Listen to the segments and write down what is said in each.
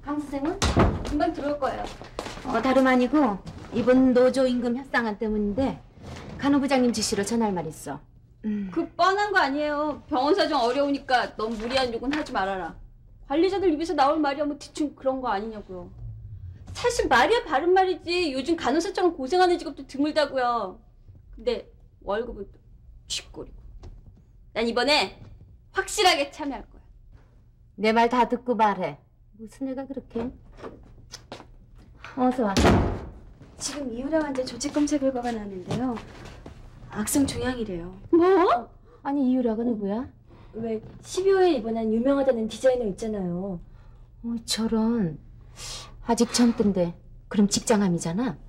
강 선생은? 금방 들어올 거예요. 다름 아니고 이번 노조 임금 협상안 때문인데 간호부장님 지시로 전할 말 있어. 그 뻔한 거 아니에요. 병원 사정 어려우니까 너무 무리한 요구는 하지 말아라. 관리자들 입에서 나올 말이야 뭐 대충 그런 거 아니냐고요. 사실 말이야 바른 말이지. 요즘 간호사처럼 고생하는 직업도 드물다고요. 근데 월급은 또 쥐꼬리고. 난 이번에 확실하게 참여할 거야. 내 말 다 듣고 말해. 무슨 애가 그렇게? 어서 와. 지금 이유라 환자 조직 검사 결과가 나왔는데요. 악성 종양이래요. 뭐? 아니 이유라가 누구야? 왜 12호에 입원한 유명하다는 디자이너 있잖아요. 저런. 아직 젊던데. 그럼 직장암이잖아?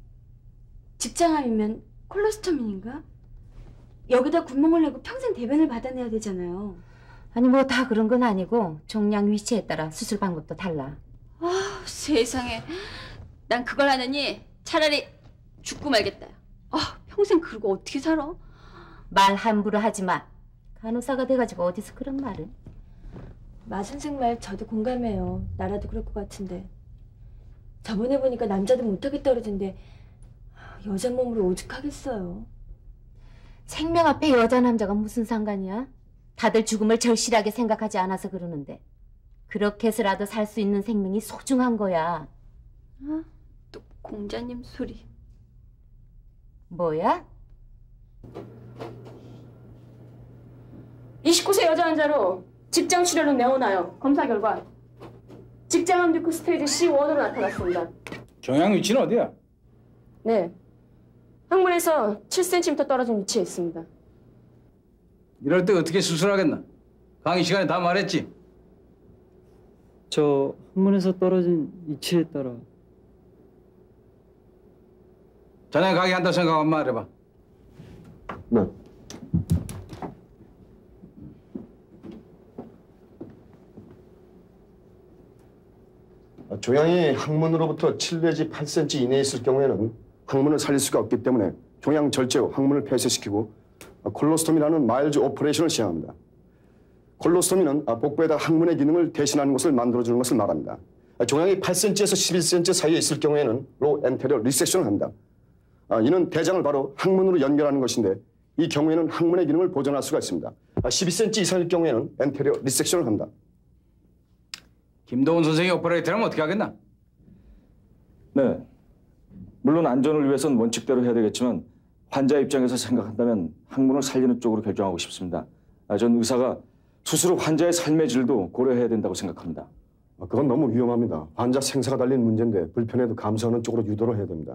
직장암이면 콜로스토미인가? 여기다 구멍을 내고 평생 대변을 받아내야 되잖아요. 아니 뭐 다 그런 건 아니고 종양 위치에 따라 수술 방법도 달라. 아 세상에. 난 그걸 하느니 차라리 죽고 말겠다. 평생 그러고 어떻게 살아? 말 함부로 하지 마. 간호사가 돼가지고 어디서 그런 말을. 마 선생 말 저도 공감해요. 나라도 그럴 것 같은데. 저번에 보니까 남자도 못하겠다 그러던데 여자 몸으로 오죽하겠어요. 생명 앞에 여자 남자가 무슨 상관이야? 다들 죽음을 절실하게 생각하지 않아서 그러는데 그렇게 해서라도 살 수 있는 생명이 소중한 거야. 또 공자님 소리. 뭐야? 29세 여자 환자로 직장 출혈로 내원하여 검사 결과 직장암 리크 스테이지 C1으로 나타났습니다. 종양 위치는 어디야? 네, 항문에서 7cm 떨어진 위치에 있습니다. 이럴 때 어떻게 수술하겠나? 강의 시간에 다 말했지? 저 항문에서 떨어진 위치에 따라 전에 가게 한다 생각하면 말해봐. 네. 종양이 항문으로부터 7 내지 8cm 이내에 있을 경우에는 항문을 살릴 수가 없기 때문에 종양 절제 후 항문을 폐쇄시키고 콜로스토미라는 마일즈 오퍼레이션을 시행합니다. 콜로스토미는 복부에다 항문의 기능을 대신하는 것을 만들어주는 것을 말합니다. 종양이 8cm에서 11cm 사이에 있을 경우에는 로 엔테리어 리섹션을 합니다. 이는 대장을 바로 항문으로 연결하는 것인데 이 경우에는 항문의 기능을 보존할 수가 있습니다. 12cm 이상일 경우에는 엔테리어 리섹션을 합니다. 김도훈 선생이 오퍼레이터라면 어떻게 하겠나? 네. 물론 안전을 위해서는 원칙대로 해야 되겠지만 환자 입장에서 생각한다면 항문을 살리는 쪽으로 결정하고 싶습니다. 전 의사가 수술 후 환자의 삶의 질도 고려해야 된다고 생각합니다. 그건 너무 위험합니다. 환자 생사가 달린 문제인데 불편해도 감수하는 쪽으로 유도를 해야 됩니다.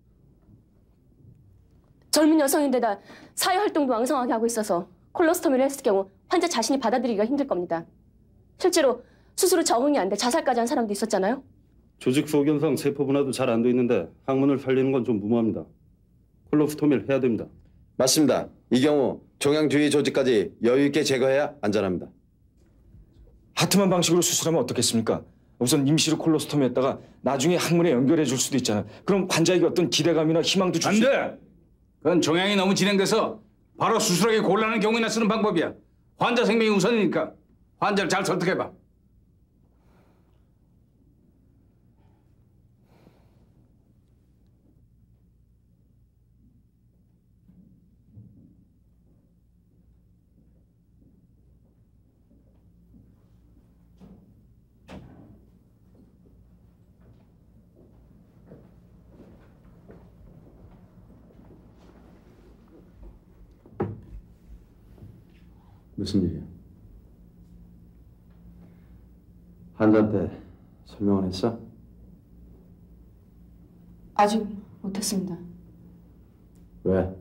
젊은 여성인데다 사회활동도 왕성하게 하고 있어서 콜로스토미를 했을 경우 환자 자신이 받아들이기가 힘들 겁니다. 실제로 수술 후 적응이 안 돼 자살까지 한 사람도 있었잖아요. 조직 소견상 세포 분화도 잘 안 돼 있는데 항문을 살리는 건 좀 무모합니다. 콜로스토미를 해야 됩니다. 맞습니다. 이 경우 종양 주위 조직까지 여유 있게 제거해야 안전합니다. 하트만 방식으로 수술하면 어떻겠습니까? 우선 임시로 콜로스토미 했다가 나중에 항문에 연결해 줄 수도 있잖아요. 그럼 환자에게 어떤 기대감이나 희망도 줄 수... 안 돼! 그건 종양이 너무 진행돼서 바로 수술하기 곤란한 경우에나 쓰는 방법이야. 환자 생명이 우선이니까 환자를 잘 설득해봐. 무슨 일이야? 환자한테 설명을 했어? 아직 못했습니다. 왜?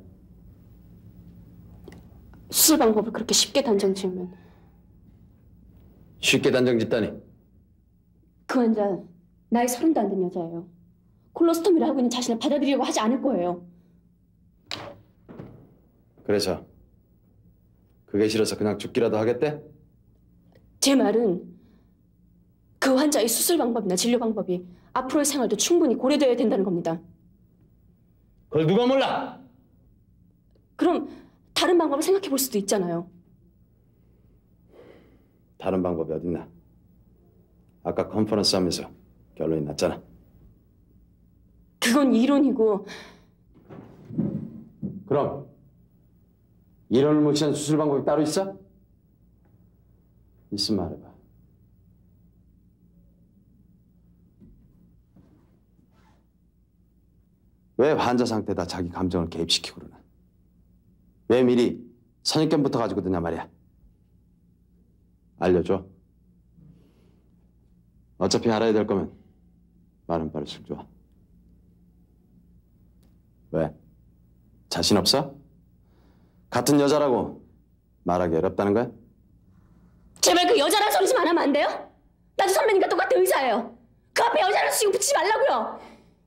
수술 방법을 그렇게 쉽게 단정 지으면 쉽게 단정 짓다니. 그 환자 나이 30도 안 된 여자예요. 콜로스토미를 하고 있는 자신을 받아들이려고 하지 않을 거예요. 그래서 그게 싫어서 그냥 죽기라도 하겠대? 제 말은 그 환자의 수술 방법이나 진료 방법이 앞으로의 생활도 충분히 고려되어야 된다는 겁니다. 그걸 누가 몰라? 그럼 다른 방법을 생각해 볼 수도 있잖아요. 다른 방법이 어딨나? 아까 컨퍼런스 하면서 결론이 났잖아. 그건 이론이고. 그럼 이론을 무시한 수술 방법이 따로 있어? 있으면 말해봐. 왜 환자 상태에다 자기 감정을 개입시키고 그러나? 왜 미리 선입견부터 가지고 드냐 말이야. 알려줘. 어차피 알아야 될 거면 말은 빠를수록 좋아. 왜? 자신 없어? 같은 여자라고 말하기 어렵다는 거야? 제발 그 여자란 소리 좀 안 하면 안 돼요? 나도 선배님과 똑같은 의사예요. 그 앞에 여자를 쓰고 붙이지 말라고요.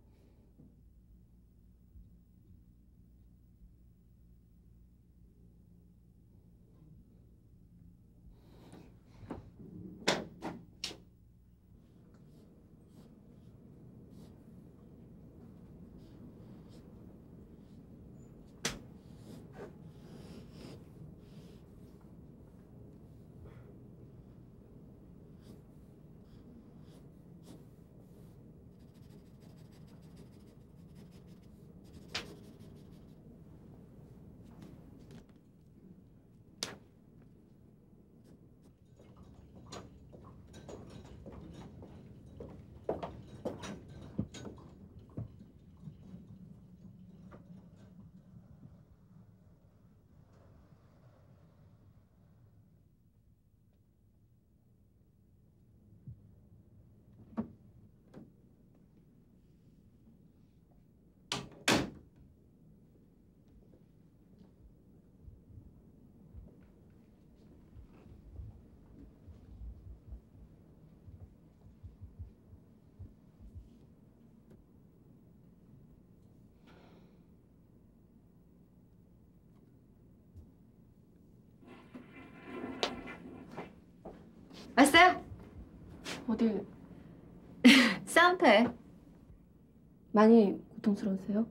왔어요? 어딜? 싸움터에. 많이 고통스러우세요?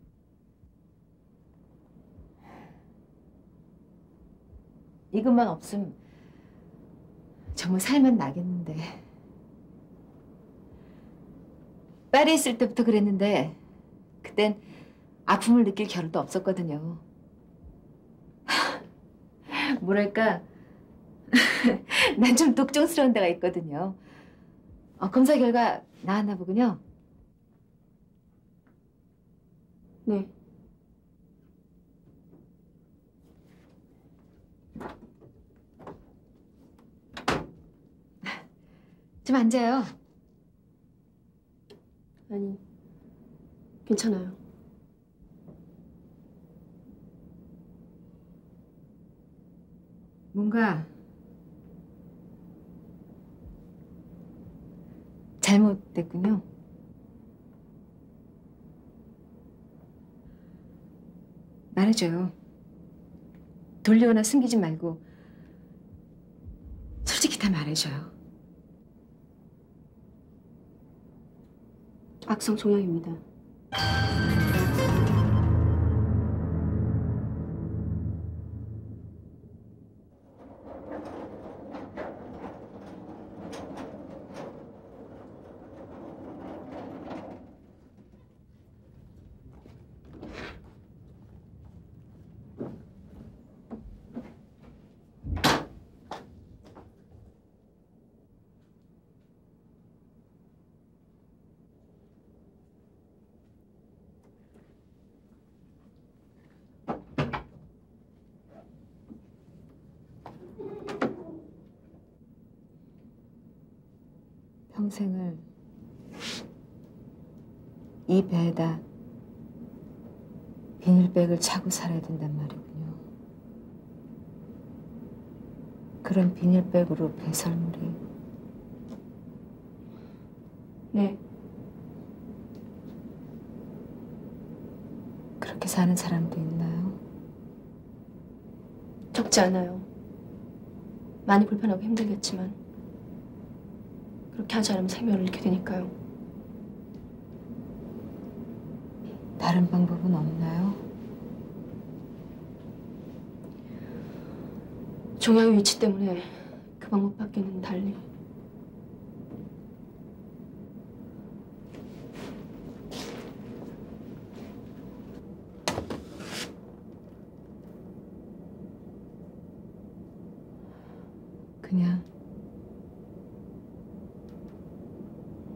이것만 없으면 정말 살만 나겠는데. 파리에 있을 때부터 그랬는데 그땐 아픔을 느낄 겨를도 없었거든요. 뭐랄까, 난 좀 독종스러운 데가 있거든요. 검사 결과 나왔나 보군요. 네. 좀 앉아요. 아니, 괜찮아요. 뭔가 잘못됐군요. 말해줘요. 돌리거나 숨기지 말고 솔직히 다 말해줘요. 악성 종양입니다. 평생을 이 배에다 비닐백을 차고 살아야 된단 말이군요. 그런 비닐백으로 배설물이. 네. 그렇게 사는 사람도 있나요? 적지 않아요. 많이 불편하고 힘들겠지만 그렇게 하지 않으면 생명을 잃게 되니까요. 다른 방법은 없나요? 종양의 위치 때문에 그 방법밖에는 달리.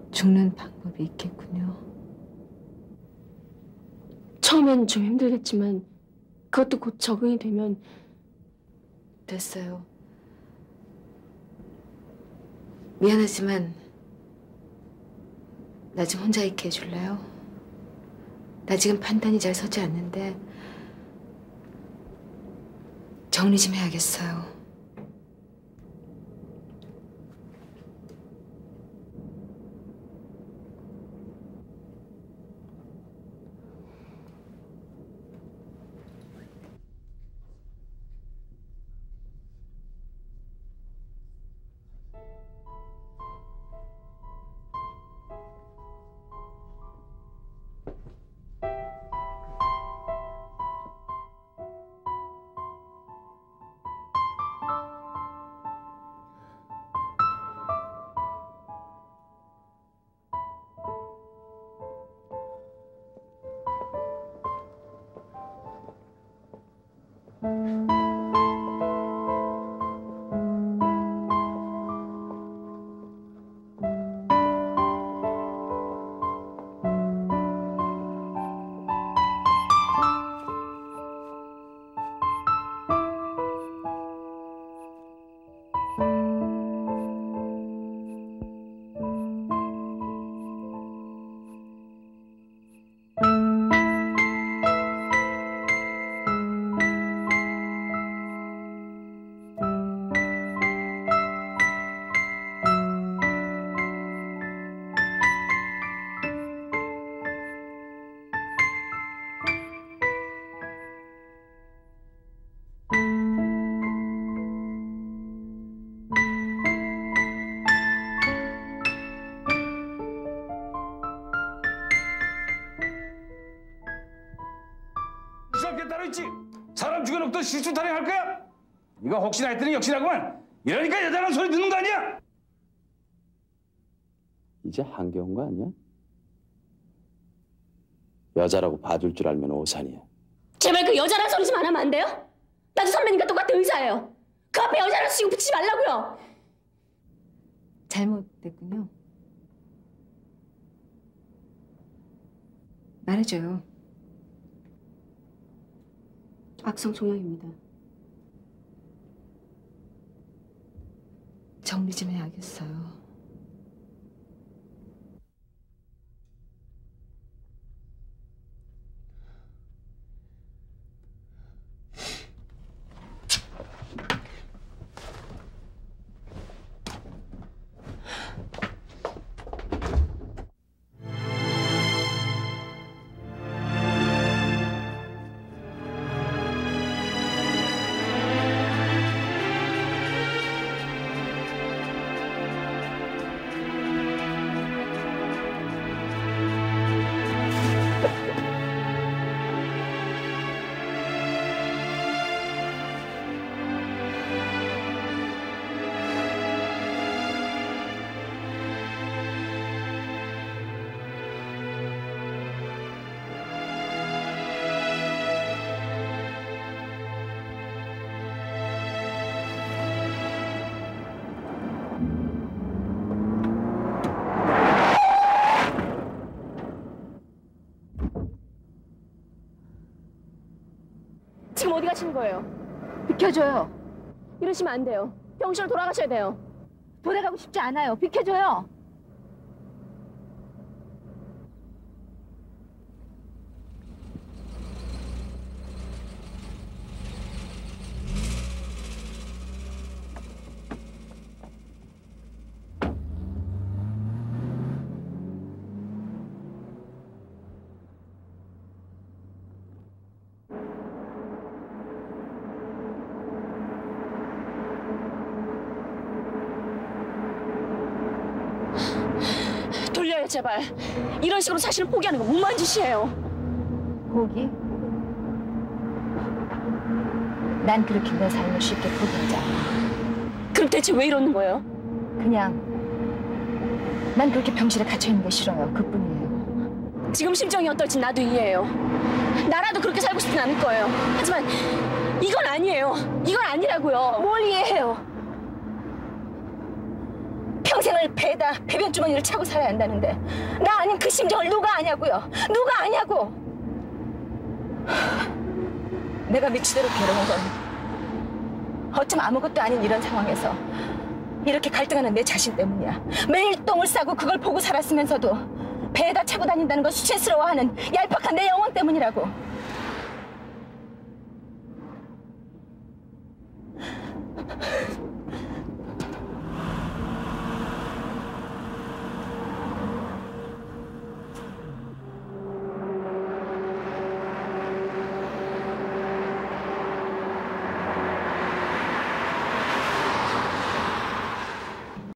죽는 방법이 있겠군요. 처음엔 좀 힘들겠지만 그것도 곧 적응이 되면. 됐어요. 미안하지만 나 좀 혼자 있게 해줄래요? 나 지금 판단이 잘 서지 않는데 정리 좀 해야겠어요. 무섭게 따로 있지. 사람 죽여놓고 실수 타령할 거야? 네가 혹시나 했더니 역시나구만. 이러니까 여자라는 소리 듣는 거 아니야? 이제 한계 온 거 아니야? 여자라고 봐줄 줄 알면 오산이야. 제발 그 여자란 소리 좀 안 하면 안 돼요? 나도 선배님과 똑같은 의사예요. 그 앞에 여자란 쓰고 붙이지 말라고요. 잘못됐군요. 말해줘요. 악성 종양입니다. 정리 좀 해야겠어요. 지금 어디 가시는 거예요? 비켜줘요. 이러시면 안 돼요. 병실로 돌아가셔야 돼요. 돌아가고 싶지 않아요. 비켜줘요. 돌려요, 제발. 이런 식으로 자신을 포기하는 거 무모한 짓이에요. 포기? 난 그렇게 내 삶을 쉽게 포기하지 않아. 그럼 대체 왜 이러는 거예요? 그냥 난 그렇게 병실에 갇혀있는 게 싫어요. 그뿐이에요. 지금 심정이 어떨지 나도 이해해요. 나라도 그렇게 살고 싶진 않을 거예요. 하지만 이건 아니에요. 이건 아니라고요. 뭘 이해해요? 평생을 배에다 배변 주머니를 차고 살아야 한다는데 나 아닌 그 심정을 누가 아냐고요? 누가 아냐고? 내가 미치도록 괴로운 건 어쩜 아무것도 아닌 이런 상황에서 이렇게 갈등하는 내 자신 때문이야. 매일 똥을 싸고 그걸 보고 살았으면서도 배에다 차고 다닌다는 걸 수치스러워하는 얄팍한 내 영혼 때문이라고.